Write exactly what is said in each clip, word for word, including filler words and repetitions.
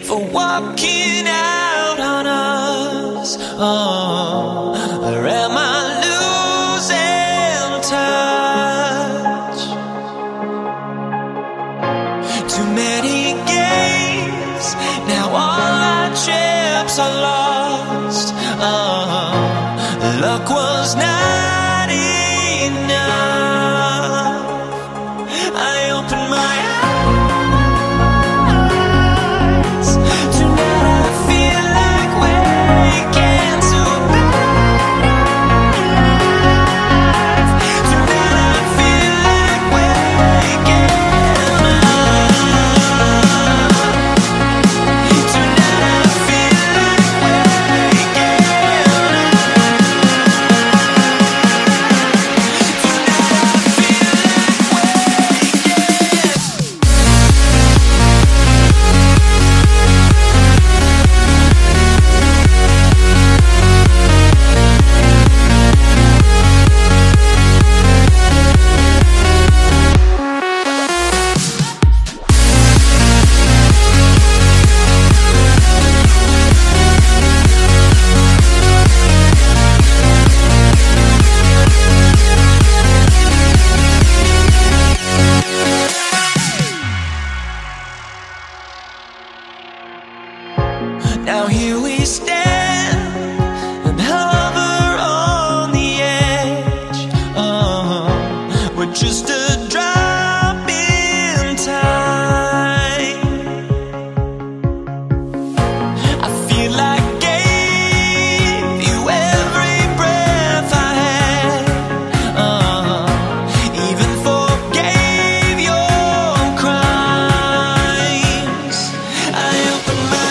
for walking out on us? Oh, or am I losing touch? Too many games, now all our chips are lost. Oh, luck was not enough. I opened my eyes. Tonight I feel like waking to life. Tonight I feel like waking up. Tonight I feel like waking Now here we stand and hover on the edge. Oh, we're just a drop in time. I feel like I gave you every breath I had. Oh, even forgave your crimes. I opened my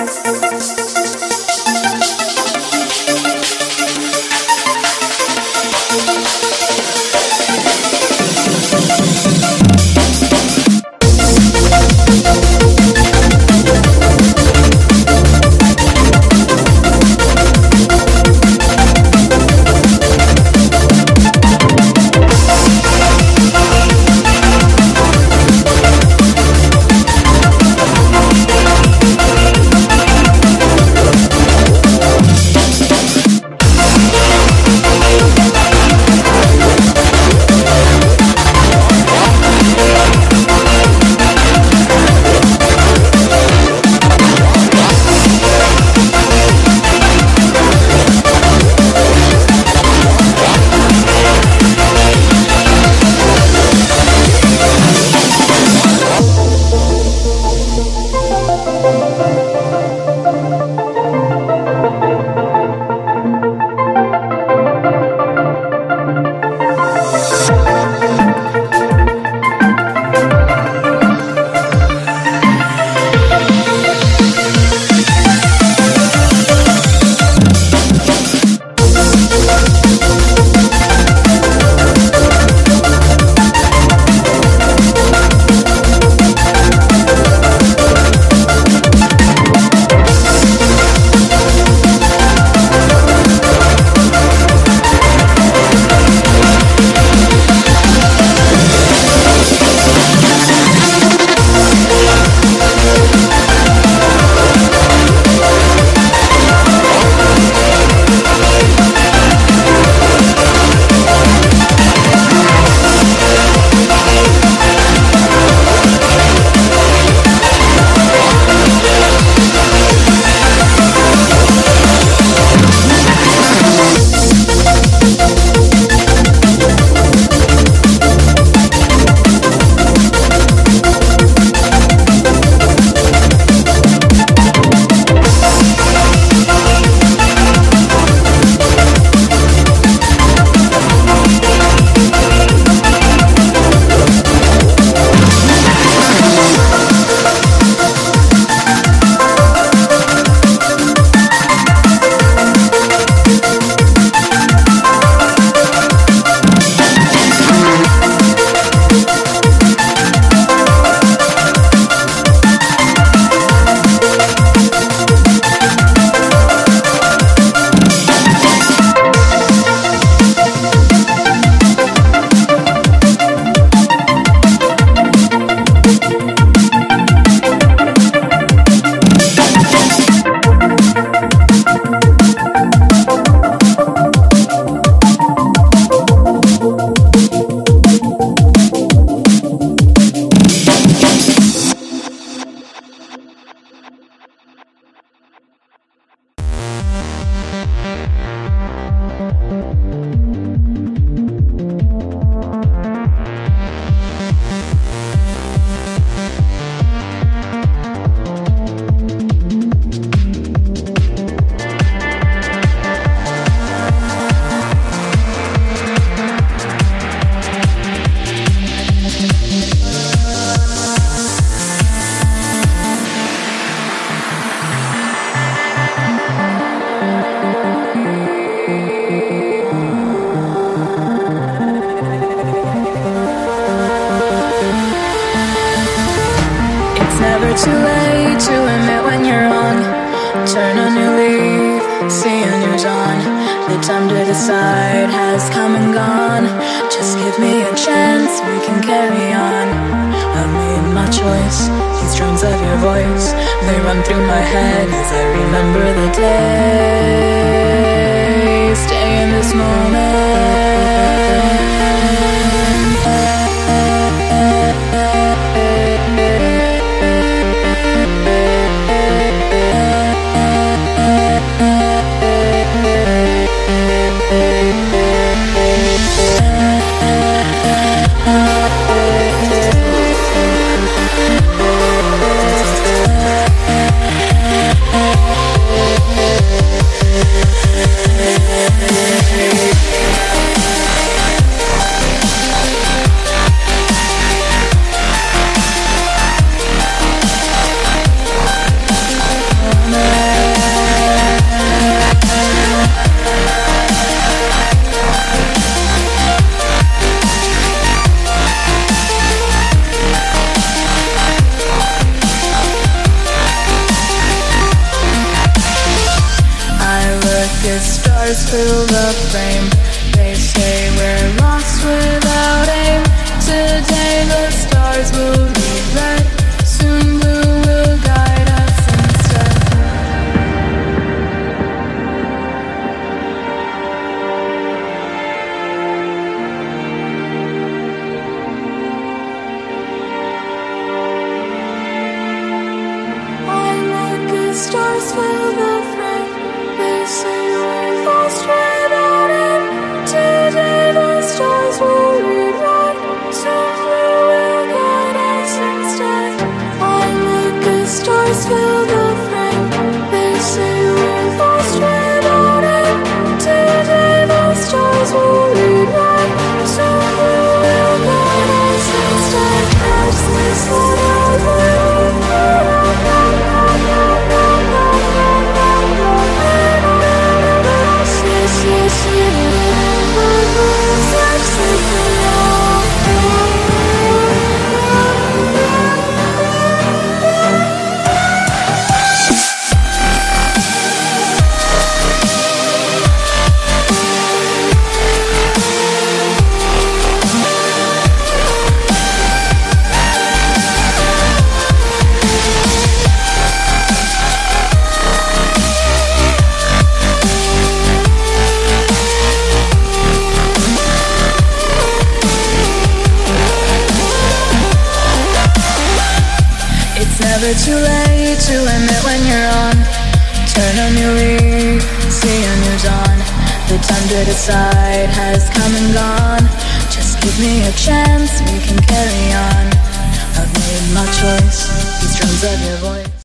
too late to admit when you're wrong. Turn a new leaf, see a new dawn. The time to decide has come and gone. Just give me a chance, we can carry on. I've made my choice, these drums of your voice, they run through my head as I remember the day. Stay in this moment. fill the frame. They say we're lost without aim. Today the stars will read red. Soon blue will guide us instead. I look at stars fill the frame. They say we're lost without aim. Today the stars will read red. Soon blue will guide us instead. I look at stars fill the frame. They say we're lost without aim. Today the stars will read red. Soon blue will guide us instead. As this one out never too late to admit when you're on. Turn a new leaf, see a new dawn. The time to decide has come and gone. Just give me a chance, we can carry on. I've made my choice, these drums of your voice.